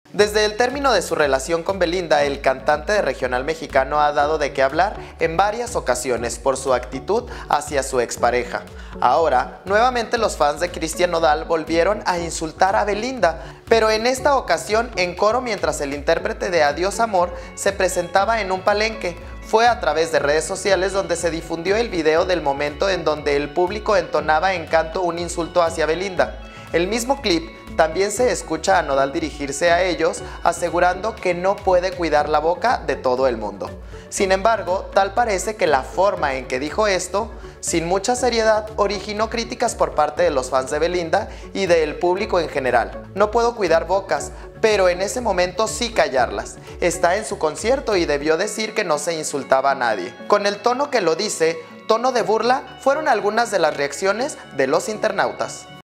Desde el término de su relación con Belinda, el cantante de regional mexicano ha dado de qué hablar en varias ocasiones por su actitud hacia su expareja. Ahora, nuevamente los fans de Cristian Nodal volvieron a insultar a Belinda, pero en esta ocasión en coro mientras el intérprete de Adiós Amor se presentaba en un palenque. Fue a través de redes sociales donde se difundió el video del momento en donde el público entonaba en canto un insulto hacia Belinda. El mismo clip también se escucha a Nodal dirigirse a ellos, asegurando que no puede cuidar la boca de todo el mundo. Sin embargo, tal parece que la forma en que dijo esto, sin mucha seriedad, originó críticas por parte de los fans de Belinda y del público en general. No puedo cuidar bocas, pero en ese momento sí callarlas. Está en su concierto y debió decir que no se insultaba a nadie. Con el tono que lo dice, tono de burla, fueron algunas de las reacciones de los internautas.